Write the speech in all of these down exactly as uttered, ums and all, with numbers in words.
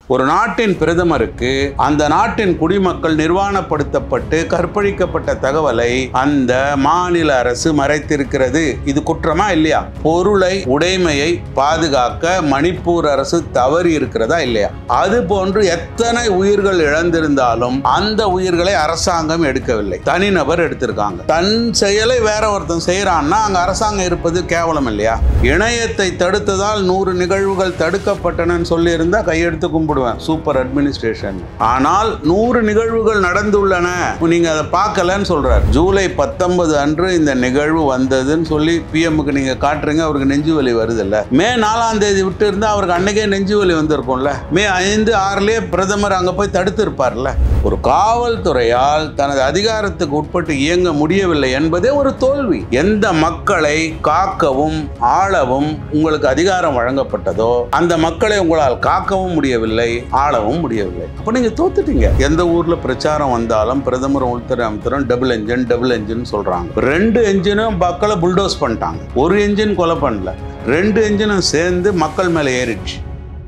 ஒரு நாட்டின் பிரதமருக்கு அந்த நாட்டின் குடிமக்கள் நிர்வாணப்படுத்தப்பட்டு கற்பழிக்கப்பட்ட தகவலை அந்த மாநில அரசு மறைத்திருக்கிறது. இது குற்றமா இல்லையா? பொருளை உடைமையை பாதுகாக்க மணிப்பூர் அரசு தவறி இருக்கிறதா இல்லையா? அது போன்று எத்தனை உயிர்கள் இழந்திருந்தாலும் அந்த உயிர்களை அரசாங்கம் எடுக்கவில்லை, தனிநபர் எடுத்திருக்காங்க. தன் செயலை வேற ஒருத்தன் செய்யறான்னா அங்க அரசாங்கம் இருப்பது கேவலம் இல்லையா? இணையத்தை தடுத்ததால் நூறு நிகழ்வுகள் தடுக்கப்பட்டன சொல்லி இருந்தா கையெடுத்து கும்பிடுவேன், சூப்பர் அட்மினிஸ்ட்ரேஷன். ஆனால் நூறு நிகழ்வுகள் நடந்துள்ளன, நீங்க அதை பார்க்கலன்னு சொல்றார். ஜூலை பத்தொன்பது அன்று இந்த நிகழ்வு வந்ததுன்னு சொல்லி பிஎம்க்கு நீங்க காட்டுறீங்க, அவருக்கு நெஞ்சு வலி வருது இல்ல? மே நாலாம் தேதி விட்டு இருந்தா அவருக்கு அன்னைக்கே நெஞ்சு வலி வந்திருக்கும்ல. மே ஐந்து ஆறுலயே பிரதமர் அங்க போய் தடுத்து இருப்பார்ல. ஒரு காவல்துறையால் தனது அதிகாரத்துக்கு உட்பட்டு இயங்க முடியவில்லை என்பதே ஒரு தோல்வி. எந்த மக்களை காக்கவும் ஆளவும் உங்களுக்கு அதிகாரம் வழங்கப்பட்டதோ அந்த மக்களை உங்களால் காக்கவும் முடியவில்லை, ஆளவும் முடியவில்லை. அப்ப நீங்க தோத்துட்டீங்க. எந்த ஊர்ல பிரச்சாரம் வந்தாலும் பிரதமர் உள்துறை அமைச்சரும் டபுள் என்ஜின் டபுள் என்ஜின் சொல்றாங்க. ரெண்டு என்ஜினும் மக்களை புல்டோஸ் பண்ணிட்டாங்க. ஒரு என்ஜின் கொலை பண்ணல, ரெண்டு என்ஜினும் சேர்ந்து மக்கள் மேல ஏறிடுச்சு.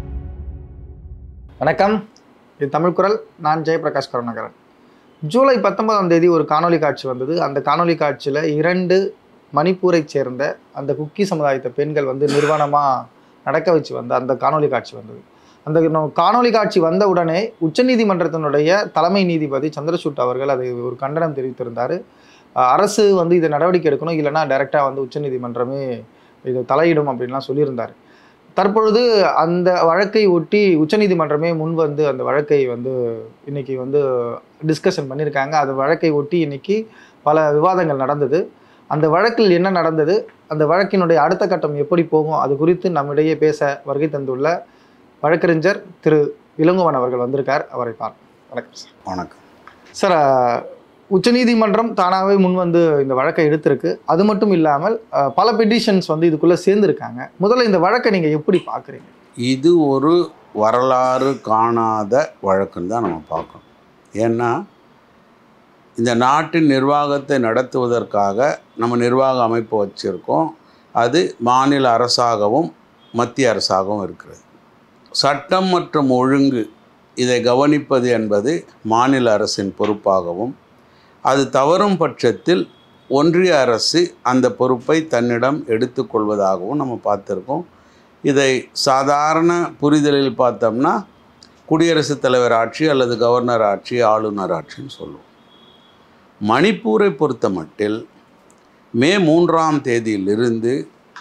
வணக்கம், இது தமிழ்குரல். நான் ஜெயபிரகாஷ் கருணாகரன். ஜூலை பத்தொன்பதாம் தேதி ஒரு காணொலி காட்சி வந்தது. அந்த காணொலி காட்சியில் இரண்டு மணிப்பூரை சேர்ந்த அந்த குக்கி சமுதாயத்தை பெண்கள் வந்து நிர்வாணமாக நடக்க வச்சு வந்த அந்த காணொலி காட்சி வந்தது. அந்த காணொலி காட்சி வந்த உடனே உச்சநீதிமன்றத்தினுடைய தலைமை நீதிபதி சந்திரசூட் அவர்கள் அதை ஒரு கண்டனம் தெரிவித்திருந்தார். அரசு வந்து இதை நடவடிக்கை எடுக்கணும், இல்லைன்னா டைரெக்டாக வந்து உச்சநீதிமன்றமே இதை தலையிடும் அப்படின்லாம் சொல்லியிருந்தார். தற்பொழுது அந்த வழக்கை ஒட்டி உச்சநீதிமன்றமே முன் வந்து அந்த வழக்கை வந்து இன்னைக்கு வந்து டிஸ்கஷன் பண்ணியிருக்காங்க. அந்த வழக்கை ஒட்டி இன்னைக்கு பல விவாதங்கள் நடந்தது. அந்த வழக்கில் என்ன நடந்தது, அந்த வழக்கினுடைய அடுத்த கட்டம் எப்படி போகும், அது குறித்து நம்மிடையே பேச வருகை தந்துள்ள வழக்கறிஞர் திரு இளங்கோவன் அவர்கள் வந்திருக்கார். அவரை பார்ப்போம். வணக்கம் சார். வணக்கம் சார். உச்சநீதிமன்றம் தானாகவே முன் வந்து இந்த வழக்கை எடுத்திருக்கு. அது மட்டும் இல்லாமல் பல பெட்டிஷன்ஸ் வந்து இதுக்குள்ளே சேர்ந்துருக்காங்க. முதல்ல இந்த வழக்கை நீங்கள் எப்படி பார்க்குறீங்க? இது ஒரு வரலாறு காணாத வழக்குன்னு தான் நம்ம பார்க்கணும். ஏன்னா இந்த நாட்டின் நிர்வாகத்தை நடத்துவதற்காக நம்ம நிர்வாக அமைப்பு வச்சுருக்கோம். அது மாநில அரசாகவும் மத்திய அரசாகவும் இருக்கிறது. சட்டம் மற்றும் ஒழுங்கு இதை கவனிப்பது என்பது மாநில அரசின் பொறுப்பாகவும், அது தவறும் பட்சத்தில் ஒன்றிய அரசு அந்த பொறுப்பை தன்னிடம் எடுத்துக்கொள்வதாகவும் நம்ம பார்த்துருக்கோம். இதை சாதாரண புரிதலில் பார்த்தோம்னா குடியரசுத் தலைவர் ஆட்சி அல்லது கவர்னர் ஆட்சி, ஆளுநர் ஆட்சின்னு சொல்லுவோம். மணிப்பூரை பொறுத்த மட்டில் மே மூன்றாம் தேதியிலிருந்து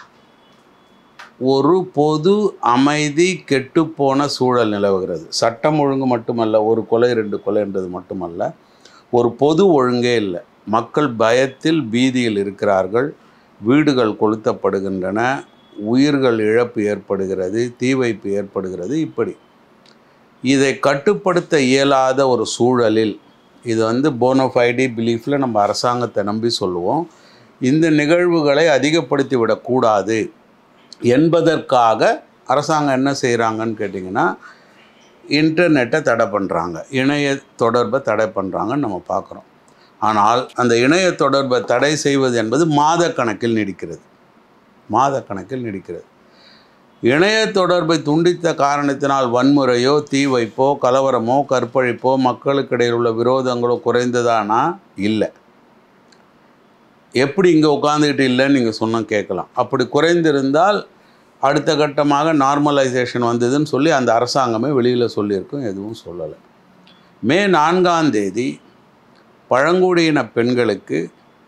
ஒரு பொது அமைதி கெட்டுப்போன சூழல் நிலவுகிறது. சட்டம் ஒழுங்கு மட்டுமல்ல, ஒரு கொலை ரெண்டு கொலை என்றது மட்டுமல்ல, ஒரு பொது ஒழுங்கே இல்லை. மக்கள் பயத்தில் பீதியில் இருக்கிறார்கள். வீடுகள் கொளுத்தப்படுகின்றன, உயிர்கள் இழப்பு ஏற்படுகிறது, தீ வைப்பு ஏற்படுகிறது. இப்படி இதை கட்டுப்படுத்த இயலாத ஒரு சூழலில், இது வந்து போனோஃபைடி பிலீஃபில் நம்ம அரசாங்கத்தை நம்பி சொல்லுவோம், இந்த நிகழ்வுகளை அதிகப்படுத்தி விடக்கூடாது என்பதற்காக அரசாங்கம் என்ன செய்கிறாங்கன்னு கேட்டிங்கன்னா, இன்டர்நெட்டை தடை பண்ணுறாங்க, இணைய தொடர்பை தடை பண்ணுறாங்கன்னு நம்ம பார்க்குறோம். ஆனால் அந்த இணைய தொடர்பை தடை செய்வது என்பது மாத கணக்கில் நீடிக்கிறது, மாத கணக்கில் நீடிக்கிறது. இணைய தொடர்பை துண்டித்த காரணத்தினால் வன்முறையோ, தீ வைப்போ, கலவரமோ, கற்பழிப்போ, மக்களுக்கு இடையில் உள்ள விரோதங்களோ குறைந்ததானா? இல்லை. எப்படி இங்கே உட்காந்துக்கிட்டு இல்லைன்னு நீங்கள் சொன்னால் கேட்கலாம். அப்படி குறைந்திருந்தால் அடுத்த கட்டமாக நார்மலைசேஷன் வந்ததுன்னு சொல்லி அந்த அரசாங்கமே வெளியில் சொல்லியிருக்கும், எதுவும் சொல்லலை. மே நான்காம் தேதி பழங்குடியின பெண்களுக்கு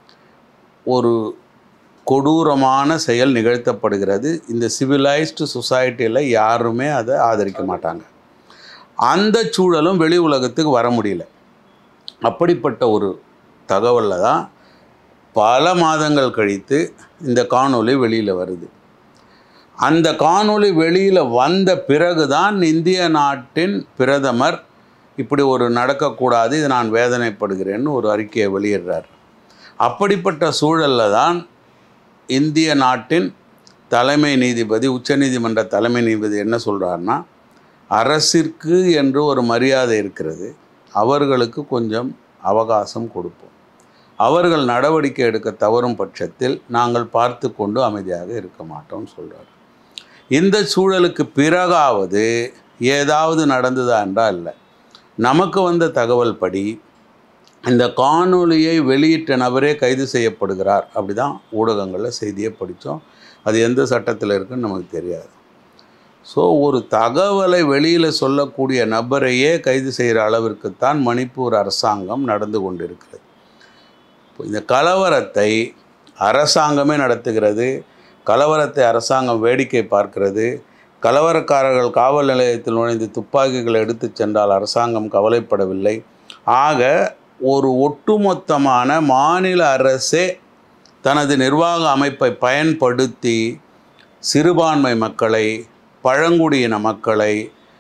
ஒரு கொடூரமான செயல் நிகழ்த்தப்படுகிறது. இந்த சிவிலைஸ்டு சொசைட்டியில் யாருமே அதை ஆதரிக்க மாட்டாங்க. அந்த சூழலும் வெளி உலகத்துக்கு வர முடியல. அப்படிப்பட்ட ஒரு தகவலில் தான் பல மாதங்கள் கழித்து இந்த காணொளி வெளியில் வருது. அந்த காணொளி வெளியில் வந்த பிறகு தான் இந்திய நாட்டின் பிரதமர் இப்படி ஒரு நடக்கக்கூடாது, இது நான் வேதனைப்படுகிறேன்னு ஒரு அறிக்கையை வெளியிடுறார். அப்படிப்பட்ட சூழலில் தான் இந்திய நாட்டின் தலைமை நீதிபதி, உச்சநீதிமன்ற தலைமை நீதிபதி என்ன சொல்கிறாருன்னா, அரசிற்கு என்று ஒரு மரியாதை இருக்கிறது, அவர்களுக்கு கொஞ்சம் அவகாசம் கொடுப்போம், அவர்கள் நடவடிக்கை எடுக்க தவறும் பட்சத்தில் நாங்கள் பார்த்து கொண்டு அமைதியாக இருக்க மாட்டோம்னு சொல்கிறார். இந்த சூழலுக்கு பிறகாவது ஏதாவது நடந்ததா என்றால் இல்லை. நமக்கு வந்த தகவல் படி இந்த காணொலியை வெளியிட்ட நபரே கைது செய்யப்படுகிறார். அப்படி தான் ஊடகங்களில் செய்தியை படித்தோம். அது எந்த சட்டத்தில் இருக்குன்னு நமக்கு தெரியாது. ஸோ ஒரு தகவலை வெளியில் சொல்லக்கூடிய நபரையே கைது செய்கிற அளவிற்குத்தான் மணிப்பூர் அரசாங்கம் நடந்து கொண்டிருக்கிறது. இந்த கலவரத்தை அரசாங்கமே நடத்துகிறது. கலவரத்தை அரசாங்கம் வேடிக்கை பார்க்கிறது. கலவரக்காரர்கள் காவல் நிலையத்தில் நுழைந்து துப்பாக்கிகளை எடுத்து சென்றால் அரசாங்கம் கவலைப்படவில்லை. ஆக ஒரு ஒட்டுமொத்தமான மாநில அரசே தனது நிர்வாக அமைப்பை பயன்படுத்தி சிறுபான்மை மக்களை, பழங்குடியின மக்களை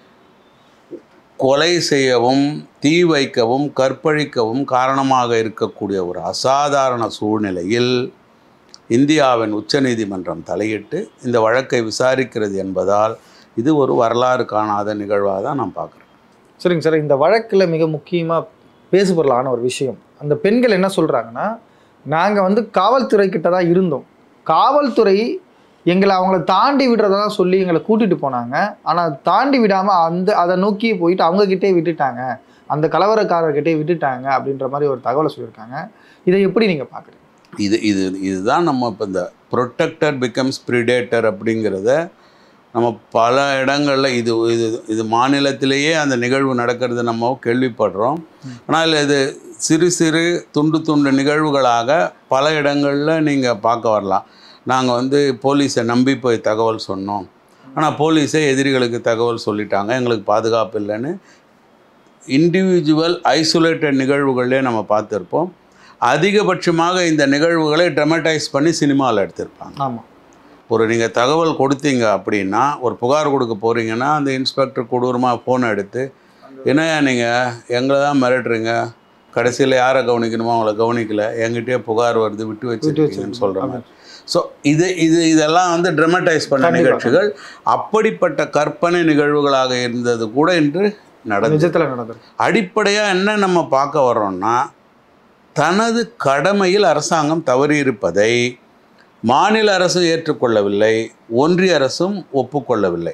கொலை செய்யவும், தீ வைக்கவும், கற்பழிக்கவும் காரணமாக இருக்கக்கூடிய ஒரு அசாதாரண சூழ்நிலையில் இந்தியாவின் உச்சநீதிமன்றம் தலையிட்டு இந்த வழக்கை விசாரிக்கிறது என்பதால் இது ஒரு வரலாறு காணாத நிகழ்வாக தான் நான் பார்க்குறேன். சரிங்க சார், இந்த வழக்கில் மிக முக்கியமாக பேசுபொருளான ஒரு விஷயம், அந்த பெண்கள் என்ன சொல்கிறாங்கன்னா, நாங்கள் வந்து காவல்துறை கிட்ட தான் இருந்தோம், காவல்துறை எங்களை அவங்கள தாண்டி விடுறதா சொல்லி எங்களை கூட்டிகிட்டு போனாங்க, ஆனால் தாண்டி விடாமல் அந்த அதை நோக்கி போயிட்டு அவங்கக்கிட்டே விட்டுட்டாங்க, அந்த கலவரக்காரர்கிட்டே விட்டுட்டாங்க அப்படின்ற மாதிரி ஒரு தகவலை சொல்லியிருக்காங்க. இதை எப்படி நீங்கள் பார்க்குறீங்க? இது இது இதுதான் நம்ம இப்போ இந்த ப்ரொடெக்டர் பிகம்ஸ் ப்ரிடேட்டர் அப்படிங்கிறத நம்ம பல இடங்களில் இது இது இது மாநிலத்திலேயே அந்த நிகழ்வு நடக்கிறது நம்ம கேள்விப்படுறோம். ஆனால் இது சிறு சிறு துண்டு துண்டு நிகழ்வுகளாக பல இடங்களில் நீங்கள் பார்க்க வரலாம். நாங்கள் வந்து போலீஸை நம்பி போய் தகவல் சொன்னோம், ஆனால் போலீஸே எதிரிகளுக்கு தகவல் சொல்லிட்டாங்க, எங்களுக்கு பாதுகாப்பு இல்லைன்னு இண்டிவிஜுவல் ஐசோலேட்டட் நிகழ்வுகளே நம்ம பார்த்துருப்போம். அதிகபட்சமாக இந்த நிகழ்வுகளை ட்ரமடைஸ் பண்ணி சினிமாவில் எடுத்திருப்பாங்க. ஆமாம், ஒரு நீங்கள் தகவல் கொடுத்தீங்க அப்படின்னா, ஒரு புகார் கொடுக்க போகிறீங்கன்னா அந்த இன்ஸ்பெக்டர் கொடூரமாக ஃபோனை எடுத்து, என்னையா நீங்கள் எங்களை தான் மிரட்டுறீங்க, கடைசியில் யாரை கவனிக்கணுமோ அவங்கள கவனிக்கல, என்கிட்டயே புகார் வருது, விட்டு வச்சுருக்கீங்கன்னு சொல்கிற மாதிரி. ஸோ இது இது இதெல்லாம் வந்து ட்ரமடைஸ் பண்ண நிகழ்ச்சிகள். அப்படிப்பட்ட கற்பனை நிகழ்வுகளாக இருந்தது கூட இன்று நடந்தது. அடிப்படையாக என்ன நம்ம பார்க்க வர்றோம்னா, தனது கடமையில் அரசாங்கம் தவறியிருப்பதை மாநில அரசும் ஏற்றுக்கொள்ளவில்லை, ஒன்றிய அரசும் ஒப்புக்கொள்ளவில்லை.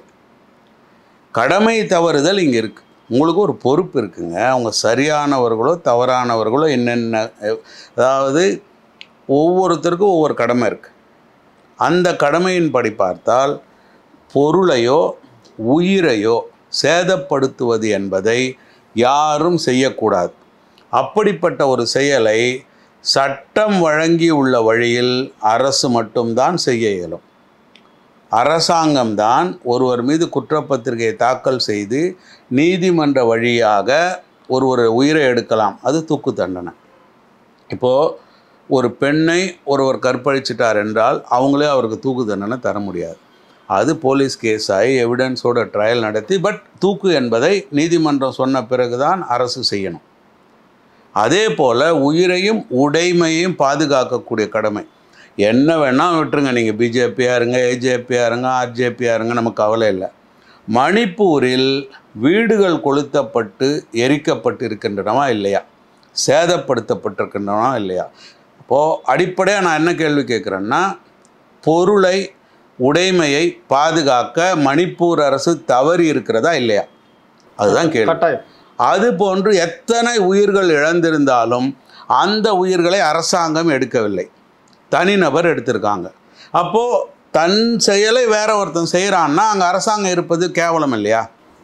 கடமை தவறுதல் இங்கே இருக்குது. உங்களுக்கு ஒரு பொறுப்பு இருக்குங்க. அவங்க சரியானவர்களோ தவறானவர்களோ என்னென்ன, அதாவது ஒவ்வொருத்தருக்கும் ஒவ்வொரு கடமை இருக்குது. அந்த கடமையின்படி பார்த்தால் பொருளையோ உயிரையோ சேதப்படுத்துவது என்பதை யாரும் செய்யக்கூடாது. அப்படிப்பட்ட ஒரு செயலை சட்டம் வழங்கி உள்ள வழியில் அரசு மட்டும்தான் செய்ய இயலும். அரசாங்கம்தான் ஒருவர் மீது குற்றப்பத்திரிகை தாக்கல் செய்து நீதிமன்ற வழியாக ஒருவர் உயிரை எடுக்கலாம். அது தூக்கு தண்டனை. இப்போது ஒரு பெண்ணை ஒருவர் கற்பழிச்சிட்டார் என்றால் அவங்களே அவருக்கு தூக்கு தண்டனை தர முடியாது. அது போலீஸ் கேஸ் ஆகி எவிடன்ஸோட ட்ரையல் நடத்தி, பட் தூக்கு என்பதை நீதிமன்றம் சொன்ன பிறகு தான் அரசு செய்யணும். அதே போல் உயிரையும் உடைமையும் பாதுகாக்கக்கூடிய கடமை. என்ன வேணால் விட்டுருங்க, நீங்கள் பிஜேபியாக இருங்க, ஏஜேபியாக இருங்க, ஆர்ஜேபியாக இருங்க, நமக்கு கவலை இல்லை. மணிப்பூரில் வீடுகள் கொளுத்தப்பட்டு எரிக்கப்பட்டு இருக்கின்றனவா இல்லையா, சேதப்படுத்தப்பட்டிருக்கின்றனவா இல்லையா? அப்போது அடிப்படையாக நான் என்ன கேள்வி கேட்குறேன்னா, பொருளை உடைமையை பாதுகாக்க மணிப்பூர் அரசு தவறி இருக்கிறதா இல்லையா, அதுதான் கேள்வி. அது போன்று எத்தனை உயிர்கள் இழந்திருந்தாலும் அந்த உயிர்களை அரசாங்கம் எடுக்கவில்லை, தனிநபர் எடுத்திருக்காங்க. அப்போது தன் செயலை வேற ஒருத்தன் செய்கிறான்னா அங்கே அரசாங்கம் இருப்பது கேவலம் இல்லையா?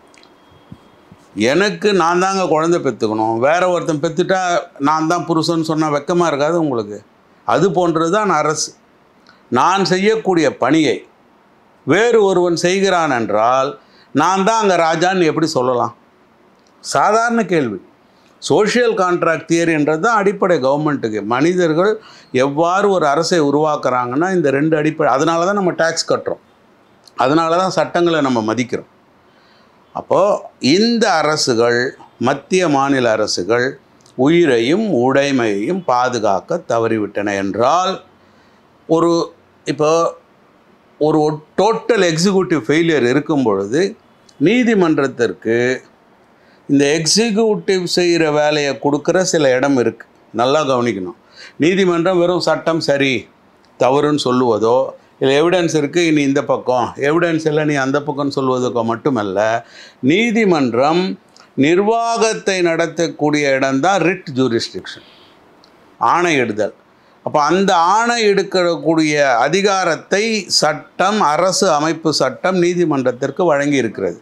எனக்கு நான் தாங்க குழந்தை பெற்றுக்கணும், வேற ஒருத்தன் பெற்றுட்டா நான் தான் புருஷன் சொன்னால் வெக்கமாக இருக்காது உங்களுக்கு? அது போன்றது தான் அரசு. நான் செய்யக்கூடிய பணியை வேறு ஒருவன் செய்கிறான் என்றால் நான் தான் அங்கே ராஜான்னு எப்படி சொல்லலாம்? சாதாரண கேள்வி. சோஷியல் கான்ட்ராக்ட் தியரின்றது தான் அடிப்படை கவர்மெண்ட்டுக்கு. மனிதர்கள் எவ்வாறு ஒரு அரசை உருவாக்குறாங்கன்னா இந்த ரெண்டு அடிப்படை. அதனால தான் நம்ம டேக்ஸ் கட்டுறோம், அதனால தான் சட்டங்களை நம்ம மதிக்கிறோம். அப்போது இந்த அரசுகள், மத்திய மாநில அரசுகள் உயிரையும் உடைமையையும் பாதுகாக்க தவறிவிட்டன என்றால், ஒரு இப்போ ஒரு டோட்டல் எக்ஸிக்யூட்டிவ் ஃபெயிலியர் இருக்கும் பொழுது நீதிமன்றத்திற்கு இந்த எக்ஸிக்யூட்டிவ் செய்கிற வேலையை கொடுக்குற சில இடம் இருக்குது, நல்லா கவனிக்கணும். நீதிமன்றம் வெறும் சட்டம் சரி தவறுன்னு சொல்லுவதோ, இல்லை எவிடன்ஸ் இருக்குது இனி இந்த பக்கம், எவிடன்ஸ் இல்லை நீ அந்த பக்கம்னு சொல்வதற்கு மட்டுமல்ல, நீதிமன்றம் நிர்வாகத்தை நடத்தக்கூடிய இடம்தான் ரிட் ஜூரிஸ்டிக்ஷன், ஆணையிடுதல். அப்போ அந்த ஆணை எடுக்கக்கூடிய அதிகாரத்தை சட்டம், அரசு அமைப்பு சட்டம் நீதிமன்றத்திற்கு வழங்கி இருக்கிறது.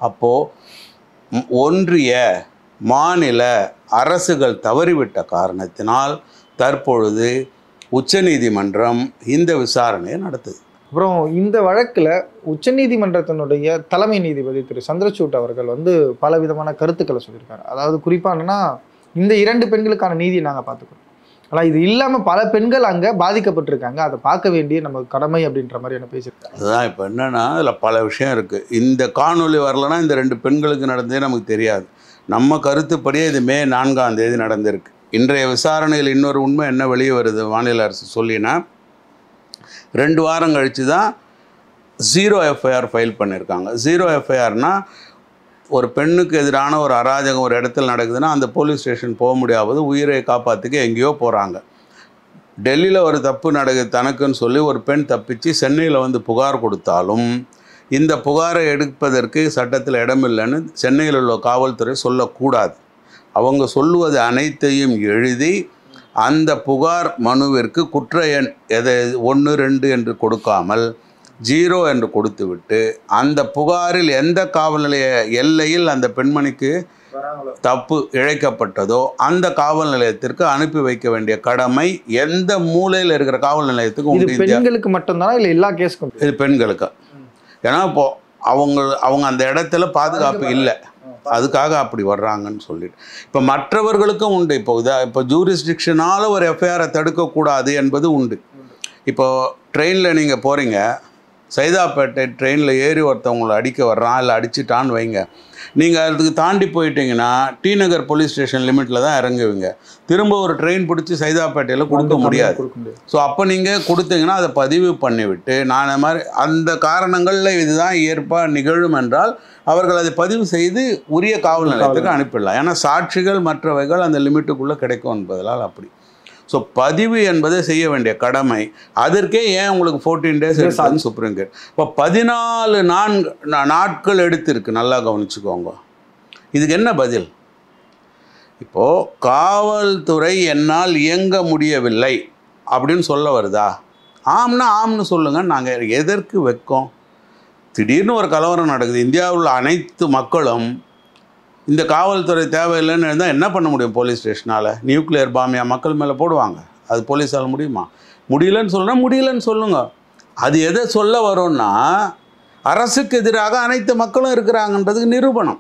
அப்போது ஒன்றிய மாநில அரசுகள் தவறிவிட்ட காரணத்தினால் தற்பொழுது உச்சநீதிமன்றம் இந்த விசாரணையை நடத்துது. அப்புறம் இந்த வழக்கில் உச்சநீதிமன்றத்தினுடைய தலைமை நீதிபதி திரு சந்திரசூட் அவர்கள் வந்து பல விதமான கருத்துக்களை சொல்லியிருக்காரு. அதாவது குறிப்பாக என்னன்னா, இந்த இரண்டு பெண்களுக்கான நீதியை நாங்கள் பார்த்துக்கிறோம், ஆனால் இது இல்லாமல் பல பெண்கள் அங்கே பாதிக்கப்பட்டிருக்காங்க, அதை பார்க்க வேண்டிய நமக்கு கடமை அப்படின்ற மாதிரி என்ன பேசியிருக்காங்க. அதுதான் இப்போ என்னென்னா, அதில் பல விஷயம் இருக்குது. இந்த காணொலி வரலன்னா இந்த ரெண்டு பெண்களுக்கு நடந்ததே நமக்கு தெரியாது. நம்ம கருத்துப்படியே இது மே நான்காம் தேதி நடந்திருக்கு. இன்றைய விசாரணையில் இன்னொரு உண்மை என்ன வெளியே வருது மாநில அரசு சொல்லினா, ரெண்டு வாரம் கழித்து தான் ஜீரோ எஃப்ஐஆர் ஃபைல் பண்ணியிருக்காங்க. ஜீரோ எஃப்ஐஆர்னால் ஒரு பெண்ணுக்கு எதிரான ஒரு அராஜகம் ஒரு இடத்துல நடக்குதுன்னா அந்த போலீஸ் ஸ்டேஷன் போக முடியாவது, உயிரை காப்பாற்றுக்கு எங்கேயோ போகிறாங்க. டெல்லியில் ஒரு தப்பு நடக்குது தனக்குன்னு சொல்லி ஒரு பெண் தப்பிச்சு சென்னையில் வந்து புகார் கொடுத்தாலும் இந்த புகாரை எடுப்பதற்கு சட்டத்தில் இடமில்லைன்னு சென்னையில் உள்ள காவல்துறை சொல்லக்கூடாது. அவங்க சொல்லுவது அனைத்தையும் எழுதி அந்த புகார் மனுவிற்கு குற்ற எண் எதை ஒன்று ரெண்டு என்று கொடுக்காமல் ஜீரோ என்று கொடுத்துவிட்டு அந்த புகாரில் எந்த காவல் நிலைய எல்லையில் அந்த பெண்மணிக்கு தப்பு இழைக்கப்பட்டதோ அந்த காவல் நிலையத்திற்கு அனுப்பி வைக்க வேண்டிய கடமை எந்த மூலையில் இருக்கிற காவல் நிலையத்துக்கு உண்டு. பெண்களுக்கு மட்டும்தானா இல்லை எல்லா கேஸுக்கும்? இது பெண்களுக்கு. ஏன்னா இப்போ அவங்க அவங்க அந்த இடத்துல பாதுகாப்பு இல்லை, அதுக்காக அப்படி வர்றாங்கன்னு சொல்லிட்டு. இப்போ மற்றவர்களுக்கும் உண்டு. இப்போ இதா இப்போ ஜூரிஸ்டிக்ஷனால் ஒரு எஃப்ஐஆரை தடுக்கக்கூடாது என்பது உண்டு. இப்போது ட்ரெயினில் நீங்கள் போகிறீங்க, சைதாப்பேட்டை ட்ரெயினில் ஏறி ஒருத்தவங்களை அடிக்க வர்றான் இல்லை அடிச்சுட்டான்னு வைங்க, நீங்கள் அதுக்கு தாண்டி போயிட்டீங்கன்னா டி நகர் போலீஸ் ஸ்டேஷன் லிமிட்டில் தான் இறங்குவீங்க. திரும்ப ஒரு ட்ரெயின் பிடிச்சி சைதாப்பேட்டையில் கொடுக்க முடியாது. ஸோ அப்போ நீங்கள் கொடுத்தீங்கன்னா அதை பதிவு பண்ணிவிட்டு, நான் அந்த மாதிரி அந்த காரணங்களில் இதுதான் ஏற்பாக நிகழும் என்றால் அவர்கள் அதை பதிவு செய்து உரிய காவல் நிலையத்துக்கு அனுப்பிடலாம். ஏன்னா சாட்சிகள் மற்றவைகள் அந்த லிமிட்டுக்குள்ளே கிடைக்கும் என்பதால் அப்படி. ஸோ பதிவு என்பதை செய்ய வேண்டிய கடமை. அதற்கே ஏன் உங்களுக்கு ஃபோர்டீன் டேஸ் எடுத்தாலும் சுப்ரீம் கோர்ட் இப்போ பதினாலு நான்கு நாட்கள் எடுத்திருக்கு. நல்லா கவனிச்சுக்கோங்க. இதுக்கு என்ன பதில்? இப்போது காவல்துறை என்னால் இயங்க முடியவில்லை அப்படின்னு சொல்ல வருதா? ஆம்னா ஆம்னு சொல்லுங்கள். நாங்கள் எதற்கு வைக்கோம்? திடீர்னு ஒரு கலவரம் நடக்குது, இந்தியாவில் உள்ள அனைத்து மக்களும் இந்த காவல்துறை தேவையில்லைன்னு இருந்தால் என்ன பண்ண முடியும்? போலீஸ் ஸ்டேஷனால் நியூக்ளியர் பாமியா மக்கள் மேலே போடுவாங்க. அது போலீஸால் முடியுமா? முடியலன்னு சொல்லுன்னா முடியலன்னு சொல்லுங்க. அது எதை சொல்ல வரும்னா, அரசுக்கு எதிராக அனைத்து மக்களும் இருக்கிறாங்கன்றதுக்கு நிரூபணம்.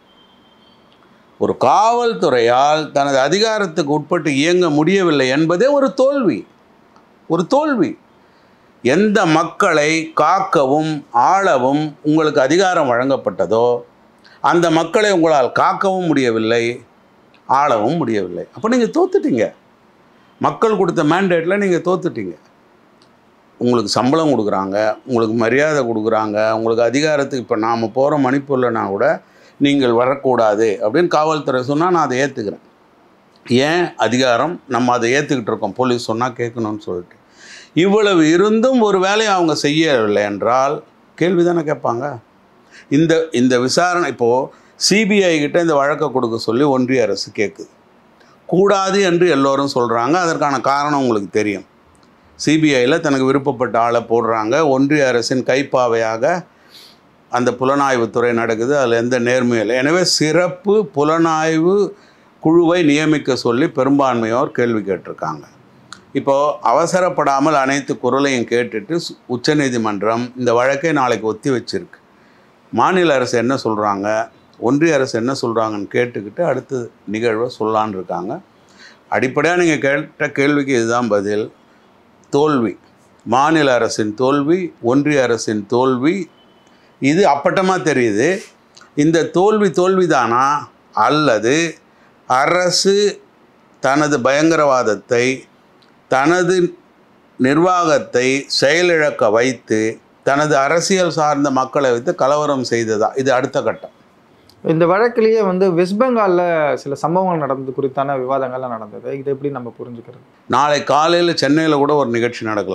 ஒரு காவல்துறையால் தனது அதிகாரத்துக்கு உட்பட்டு இயங்க முடியவில்லை என்பதே ஒரு தோல்வி, ஒரு தோல்வி. எந்த மக்களை காக்கவும் ஆளவும் உங்களுக்கு அதிகாரம் வழங்கப்பட்டதோ அந்த மக்களை உங்களால் காக்கவும் முடியவில்லை, ஆளவும் முடியவில்லை. அப்போ நீங்கள் தோத்துட்டீங்க. மக்கள் கொடுத்த மேண்டேட்டில் நீங்கள் தோத்துட்டீங்க. உங்களுக்கு சம்பளம் கொடுக்குறாங்க, உங்களுக்கு மரியாதை கொடுக்குறாங்க, உங்களுக்கு அதிகாரத்துக்கு இப்போ நாம் போகிற மணிப்பூர்லனா கூட நீங்கள் வரக்கூடாது அப்படின்னு காவல்துறை சொன்னால் நான் அதை ஏற்றுக்கிறேன். ஏன்? அதிகாரம், நம்ம அதை ஏற்றுக்கிட்டு இருக்கோம். போலீஸ் சொன்னால் கேட்கணும்னு சொல்லிட்டு. இவ்வளவு இருந்தும் ஒரு வேலையை அவங்க செய்யவில்லை என்றால் கேள்வி தானே கேட்பாங்க. இந்த இந்த விசாரணை இப்போது சிபிஐ கிட்ட இந்த வழக்கை கொடுக்க சொல்லி ஒன்றிய அரசு கேட்குது. கூடாது என்று எல்லோரும் சொல்கிறாங்க. அதற்கான காரணம் உங்களுக்கு தெரியும். சிபிஐயில் தனக்கு விருப்பப்பட்ட ஆளை போடுறாங்க. ஒன்றிய அரசின் கைப்பாவையாக அந்த புலனாய்வுத்துறை நடக்குது. அதில் எந்த நேர்மையும் இல்லை. எனவே சிறப்பு புலனாய்வு குழுவை நியமிக்க சொல்லி பெரும்பான்மையோர் கேள்வி கேட்டிருக்காங்க. இப்போது அவசரப்படாமல் அனைத்து குரலையும் கேட்டுட்டு உச்சநீதிமன்றம் இந்த வழக்கை நாளைக்கு ஒத்தி வச்சிருக்கு. மாநில அரசு என்ன சொல்கிறாங்க, ஒன்றிய அரசு என்ன சொல்கிறாங்கன்னு கேட்டுக்கிட்டு அடுத்த நிகழ்வை சொல்லான்னு இருக்காங்க. அடிப்படையாக நீங்கள் கேட்ட கேள்விக்கு இதுதான் பதில். தோல்வி, மாநில அரசின் தோல்வி, ஒன்றிய அரசின் தோல்வி. இது அப்பட்டமாக தெரியுது. இந்த தோல்வி தோல்விதானா அல்லது அரசு தனது பயங்கரவாதத்தை தனது நிர்வாகத்தை செயலிழக்க வைத்து தனது அரசியல் சார்ந்த மக்களை வைத்து கலவரம் செய்ததா? இது அடுத்த கட்டம். இந்த வழக்கிலேயே வந்து வெஸ்ட் பெங்காலில் சில சம்பவங்கள் நடந்தது குறித்தான விவாதங்கள்லாம் நடந்தது. இதை எப்படி நம்ம புரிஞ்சுக்கிறது? நாளை காலையில் சென்னையில் கூட ஒரு நிகழ்ச்சி நடக்கலாம்.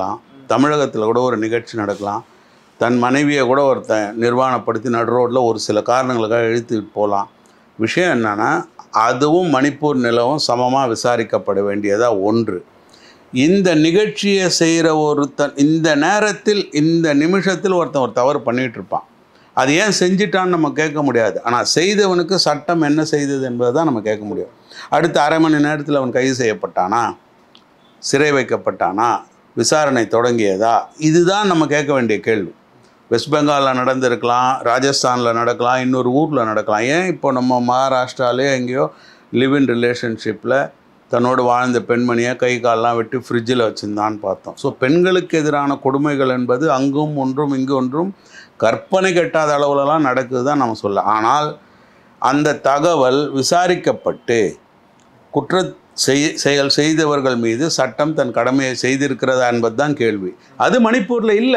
தமிழகத்தில் கூட ஒரு நிகழ்ச்சி நடக்கலாம், தன் மனைவியை கூட ஒருத்தன் நிர்வாணப்படுத்தி நடு ரோட்டில் ஒரு சில காரணங்களுக்காக இழுத்துக்கிட்டு போகலாம். விஷயம் என்னென்னா, அதுவும் மணிப்பூர் நிலவும் சமமாக விசாரிக்கப்பட வேண்டியதாக ஒன்று. இந்த நிகழ்ச்சியை செய்கிற ஒருத்தன் இந்த நேரத்தில் இந்த நிமிஷத்தில் ஒருத்தன் ஒரு தவறு பண்ணிகிட்டு இருப்பான். அது ஏன் செஞ்சிட்டான்னு நம்ம கேட்க முடியாது. ஆனால் செய்தவனுக்கு சட்டம் என்ன செய்தது என்பதை தான் நம்ம கேட்க முடியும். அடுத்த அரை மணி நேரத்தில் அவன் கைது செய்யப்பட்டானா, சிறை வைக்கப்பட்டானா, விசாரணை தொடங்கியதா, இதுதான் நம்ம கேட்க வேண்டிய கேள்வி. வெஸ்ட் பெங்காலில் நடந்திருக்கலாம், ராஜஸ்தானில் நடக்கலாம், இன்னொரு ஊரில் நடக்கலாம். ஏன் இப்போ நம்ம மகாராஷ்டிராலே எங்கேயோ லிவ் இன் ரிலேஷன்ஷிப்பில் தன்னோடு வாழ்ந்த பெண்மணியை கை காலெலாம் வெட்டி ஃப்ரிட்ஜில் வச்சுருந்தான்னு பார்த்தோம். ஸோ பெண்களுக்கு எதிரான கொடுமைகள் என்பது அங்கும் ஒன்றும் இங்கு ஒன்றும் கற்பனை கெட்டாத அளவுலலாம் நடக்குது தான் நம்ம சொல்ல. ஆனால் அந்த தகவல் விசாரிக்கப்பட்டு குற்ற செய் செயல் செய்தவர்கள் மீது சட்டம் தன் கடமையை செய்திருக்கிறதா என்பது தான் கேள்வி. அது மணிப்பூரில் இல்லை.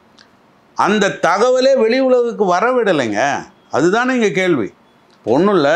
அந்த தகவலே வெளி உலகுக்கு வரவிடலைங்க. அதுதானே இங்கே கேள்வி. ஒன்றும் இல்லை,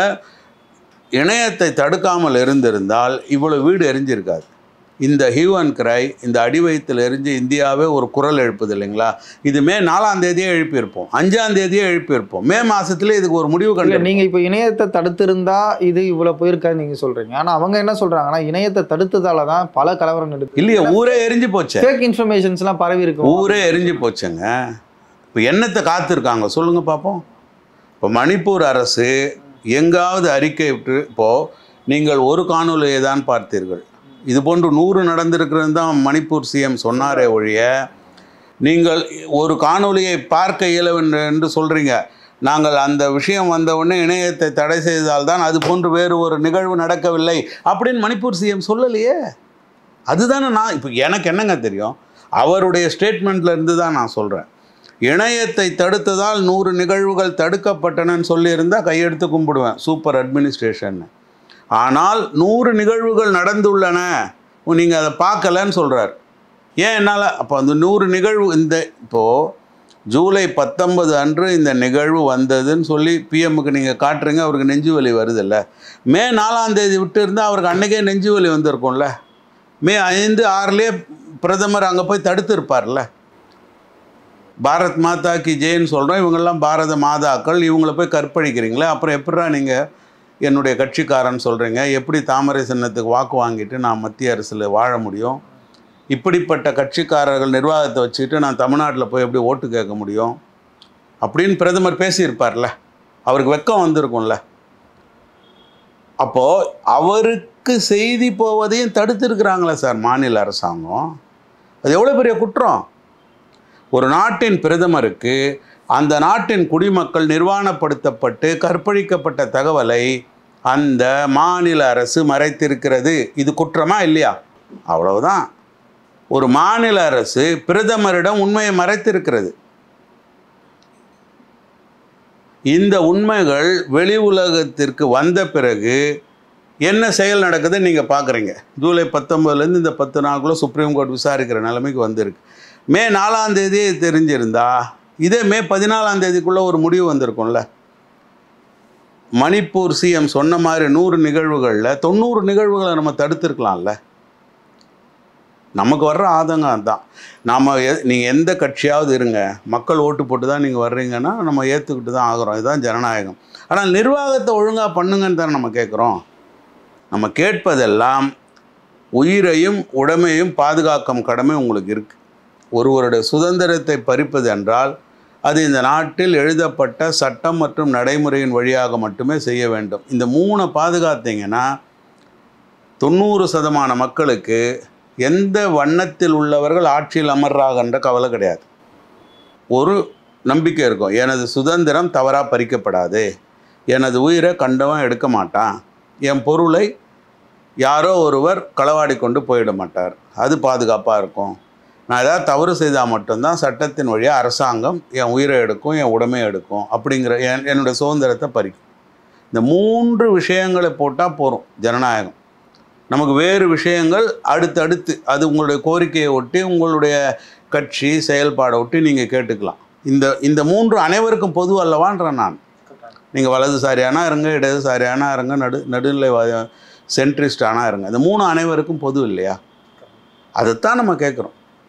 இணையத்தை தடுக்காமல் இருந்திருந்தால் இவ்வளோ வீடு எரிஞ்சிருக்காது. இந்த ஹியூ அண்ட் கிரை, இந்த அடிவயத்தில் எரிஞ்சு இந்தியாவே ஒரு குரல் எழுப்புது இல்லைங்களா? இது மே நாலாம் தேதியே எழுப்பியிருப்போம், அஞ்சாம் தேதியே எழுப்பியிருப்போம். மே மாதத்துல இதுக்கு ஒரு முடிவு கண்டு. நீங்கள் இப்போ இணையத்தை தடுத்திருந்தா இது இவ்வளோ போயிருக்காது நீங்கள் சொல்கிறீங்க. ஆனால் அவங்க என்ன சொல்கிறாங்கன்னா, இணையத்தை தடுத்ததால தான் பல கலவரம் நடக்குது. இல்லையா, ஊரே எரிஞ்சு போச்சு. ஃபேக் இன்ஃபர்மேஷன்ஸ்லாம் பரவி இருக்கு. ஊரே எரிஞ்சு போச்சுங்க. இப்போ என்னத்தை காத்திருக்காங்க சொல்லுங்கள் பார்ப்போம். இப்போ மணிப்பூர் அரசு எங்காவது அறிக்கை விட்டு, இப்போது நீங்கள் ஒரு காணொலியை தான் பார்த்தீர்கள், இது போன்று நூறு நடந்திருக்கிறது தான் மணிப்பூர் சிஎம் சொன்னாரே ஒழிய, நீங்கள் ஒரு காணொலியை பார்க்க இயலவில்லை என்று சொல்கிறீங்க. நாங்கள் அந்த விஷயம் வந்தவுடனே இணையத்தை தடை செய்தால் தான் அது போன்று வேறு ஒரு நிகழ்வு நடக்கவில்லை அப்படின்னு மணிப்பூர் சிஎம் சொல்லலையே. அதுதானே நான் இப்போ எனக்கு என்னங்க தெரியும், அவருடைய ஸ்டேட்மெண்ட்டில் இருந்து தான் நான் சொல்கிறேன். இணையத்தை தடுத்ததால் நூறு நிகழ்வுகள் தடுக்கப்பட்டனன்னு சொல்லியிருந்தால் கையெடுத்து கும்பிடுவேன், சூப்பர் அட்மினிஸ்ட்ரேஷன். ஆனால் நூறு நிகழ்வுகள் நடந்துள்ளன, நீங்கள் அதை பார்க்கலன்னு சொல்கிறார். ஏன் என்னால் அப்போ அந்த நூறு நிகழ்வு இந்த இப்போது ஜூலை பத்தொன்பது அன்று இந்த நிகழ்வு வந்ததுன்னு சொல்லி பிஎம்முக்கு நீங்கள் காட்டுறீங்க, அவருக்கு நெஞ்சு வலி வருதில்ல. மே நாலாம் தேதி விட்டு இருந்தால் அவருக்கு அன்றைக்கே நெஞ்சு வலி வந்திருக்கும்ல. மே ஐந்து ஆறுலேயே பிரதமர் அங்கே போய் தடுத்துருப்பார்ல. பாரத் மாதா கி ஜெயின்னு சொல்கிறோம், இவங்கெல்லாம் பாரத மாதாக்கள், இவங்கள போய் கற்பழிக்கிறீங்களே, அப்புறம் எப்படிரா நீங்கள் என்னுடைய கட்சிக்காரன் சொல்கிறீங்க? எப்படி தாமரை சின்னத்துக்கு வாக்கு வாங்கிட்டு நான் மத்திய அரசில் வாழ முடியும்? இப்படிப்பட்ட கட்சிக்காரர்கள் நிர்வாகத்தை வச்சுக்கிட்டு நான் தமிழ்நாட்டில் போய் எப்படி ஓட்டு கேட்க முடியும் அப்படின்னு பிரதமர் பேசியிருப்பார்ல. அவருக்கு வெக்கம் வந்திருக்கும்ல. அப்போது அவருக்கு செய்தி போவதையும் தடுத்துருக்குறாங்களே சார் மாநில அரசாங்கம். அது எவ்வளோ பெரிய குற்றம். ஒரு நாட்டின் பிரதமருக்கு அந்த நாட்டின் குடிமக்கள் நிர்வாணப்படுத்தப்பட்டு கற்பழிக்கப்பட்ட தகவலை அந்த மாநில அரசு மறைத்திருக்கிறது. இது குற்றமா இல்லையா? அவ்வளவுதான். ஒரு மாநில அரசு பிரதமரிடம் உண்மையை மறைத்திருக்கிறது. இந்த உண்மைகள் வெளி உலகத்திற்கு வந்த பிறகு என்ன செயல் நடக்குதுன்னு நீங்கள் பார்க்குறீங்க. ஜூலை பத்தொம்பதுலேருந்து இந்த பத்து நாளுக்குள்ளே சுப்ரீம் கோர்ட் விசாரிக்கிற நிலைமைக்கு வந்திருக்கு. மே நாலாம் தேதியே தெரிஞ்சிருந்தா இதே மே பதினாலாம் தேதிக்குள்ளே ஒரு முடிவு வந்திருக்கும்ல. மணிப்பூர் சிஎம் சொன்ன மாதிரி நூறு நிகழ்வுகளில் தொண்ணூறு நிகழ்வுகளை நம்ம தடுத்துருக்கலாம்ல. நமக்கு வர்ற ஆதங்கம் தான். நாம் எ நீங்கள் எந்த கட்சியாவது இருங்க, மக்கள் ஓட்டு போட்டு தான் நீங்கள் வர்றீங்கன்னா நம்ம ஏற்றுக்கிட்டு தான் ஆகிறோம். இதுதான் ஜனநாயகம். ஆனால் நிர்வாகத்தை ஒழுங்காக பண்ணுங்கன்னு தானே நம்ம கேட்குறோம். நம்ம கேட்பதெல்லாம் உயிரையும் உடைமையும் பாதுகாக்கும் கடமை உங்களுக்கு இருக்குது. ஒருவருடைய சுதந்திரத்தை பறிப்பது என்றால் அது இந்த நாட்டில் எழுதப்பட்ட சட்டம் மற்றும் நடைமுறையின் வழியாக மட்டுமே செய்ய வேண்டும். இந்த மூணை பாதுகாத்தீங்கன்னா தொண்ணூறு சதமான மக்களுக்கு எந்த வண்ணத்தில் உள்ளவர்கள் ஆட்சியில் அமர்றாங்கன்ற கவலை கிடையாது. ஒரு நம்பிக்கை இருக்கும், எனது சுதந்திரம் தவறாக பறிக்கப்படாது, எனது உயிரை கண்டவன் எடுக்க மாட்டான், என் பொருளை யாரோ ஒருவர் களவாடி கொண்டு போயிட மாட்டார், அது பாதுகாப்பாக இருக்கும். நான் ஏதாவது தவறு செய்தால் மட்டும்தான் சட்டத்தின் வழியாக அரசாங்கம் என் உயிரை எடுக்கும், என் உடைமையை எடுக்கும், அப்படிங்கிற என் என்னுடைய சுதந்திரத்தை பறிக்கும். இந்த மூன்று விஷயங்களை போட்டால் போகிறோம் ஜனநாயகம். நமக்கு வேறு விஷயங்கள் அடுத்தடுத்து அது உங்களுடைய கோரிக்கையை ஒட்டி உங்களுடைய கட்சி செயல்பாடை ஒட்டி நீங்கள் கேட்டுக்கலாம். இந்த இந்த மூன்று அனைவருக்கும் பொது அல்லவான்றேன் நான். நீங்கள் வலதுசாரியானா இருங்க, இடதுசாரியானா இருங்க, நடு நடுநிலை சென்ட்ரிஸ்டானா இருங்க, இந்த மூணு அனைவருக்கும் பொது இல்லையா? அதைத்தான் நம்ம கேட்குறோம்.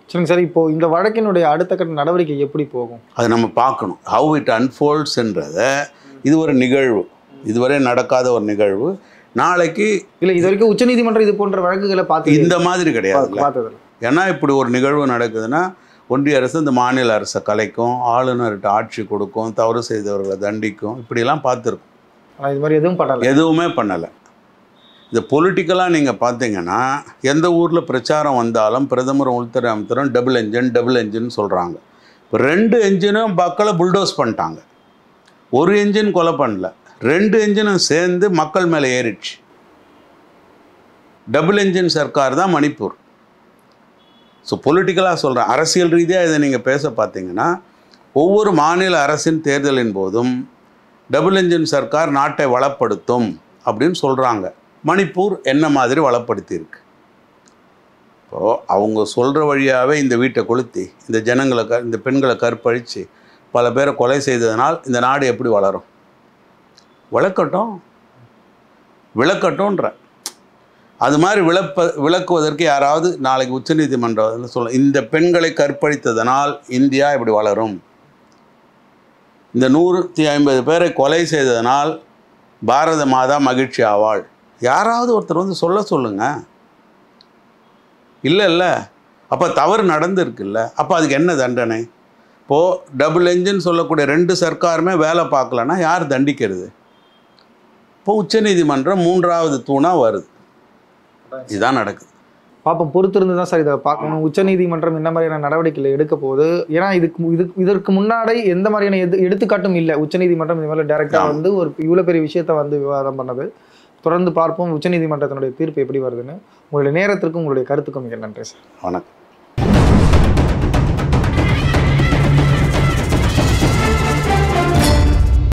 சரிங்க சார், இப்போ இந்த வழக்கினுடைய அடுத்த கட்ட நடவடிக்கை எப்படி போகும் அது நம்ம பார்க்கணும். ஹவு இட் அன்ஃபோல்ட்ஸ்ன்றத, இது ஒரு நிகழ்வு, இதுவரை நடக்காத ஒரு நிகழ்வு. நாளைக்கு இல்லை, இது வரைக்கும் உச்சநீதிமன்றம் இது போன்ற வழக்குகளை பார்த்து இந்த மாதிரி கிடையாது. பார்த்ததில்லை. ஏன்னா இப்படி ஒரு நிகழ்வு நடக்குதுன்னா ஒன்றிய அரசு இந்த மாநில அரசை கலைக்கும், ஆளுநர்கிட்ட ஆட்சி கொடுக்கும், தவறு செய்தவர்களை தண்டிக்கும், இப்படிலாம் பார்த்துருக்கும். ஆனால் இது மாதிரி எதுவும் பண்ணலை, எதுவுமே பண்ணலை. இது பொலிட்டிக்கலாக நீங்கள் பார்த்தீங்கன்னா எந்த ஊரில் பிரச்சாரம் வந்தாலும் பிரதமர் உள்துறை அமைச்சரும் டபுள் என்ஜின் டபுள் என்ஜின் சொல்கிறாங்க. இப்போ ரெண்டு என்ஜினும் மக்களை புல்டோஸ் பண்ணிட்டாங்க. ஒரு என்ஜின் கொலை பண்ணல, ரெண்டு என்ஜினும் சேர்ந்து மக்கள் மேலே ஏறிடுச்சு. டபுள் என்ஜின் சர்க்கார் தான் மணிப்பூர். ஸோ பொலிட்டிக்கலாக சொல்கிறேன், அரசியல் ரீதியாக இதை நீங்கள் பேச பார்த்தீங்கன்னா ஒவ்வொரு மாநில அரசின் தேர்தலின் போதும் டபுள் என்ஜின் சர்க்கார் நாட்டை வளப்படுத்தும் அப்படின்னு சொல்கிறாங்க. மணிப்பூர் என்ன மாதிரி வளப்படுத்தியிருக்கு? இப்போது அவங்க சொல்கிற வழியாகவே இந்த வீட்டை கொளுத்தி இந்த ஜனங்களை க இந்த பெண்களை கற்பழித்து பல பேரை கொலை செய்ததனால் இந்த நாடு எப்படி வளரும்? விளக்கட்டும், விளக்கட்டும்ன்ற அது மாதிரி விளப்ப விளக்குவதற்கு யாராவது நாளைக்கு உச்சநீதிமன்றம் சொல்ல, இந்த பெண்களை கற்பழித்ததனால் இந்தியா இப்படி வளரும், இந்த நூற்றி ஐம்பது பேரை கொலை செய்ததனால் பாரத மாதா மகிழ்ச்சி ஆவாள், யாராவது ஒருத்தர் வந்து சொல்ல சொல்லுங்க. இல்லை இல்லை, அப்போ தவறு நடந்துருக்குல்ல, அப்போ அதுக்கு என்ன தண்டனை? இப்போது டபுள் என்ஜின் சொல்லக்கூடிய ரெண்டு சர்க்காருமே வேலை பார்க்கலன்னா யார் தண்டிக்கிறது? இப்போ உச்சநீதிமன்றம் மூன்றாவது தூணாக வருது. இதுதான் நடக்குது. பார்ப்போம், பொறுத்திருந்து தான் சார் இதை பார்க்கணும். உச்சநீதிமன்றம் என்ன மாதிரியான நடவடிக்கைகளை எடுக்க போகுது? ஏன்னா இதுக்கு இது இதற்கு முன்னாடி எந்த மாதிரியான எது எடுத்துக்காட்டும் இல்லை. உச்சநீதிமன்றம் இது மாதிரி டைரெக்டாக வந்து ஒரு இவ்வளோ பெரிய விஷயத்த வந்து விவாதம் பண்ணது. தொடர்ந்து பார்ப்போம் உச்சநீதிமன்றத்தினுடைய தீர்ப்பு எப்படி வருதுன்னு. உங்களுடைய நேரத்திற்கும் உங்களுடைய கருத்துக்கும் மிக நன்றி சார். வணக்கம்.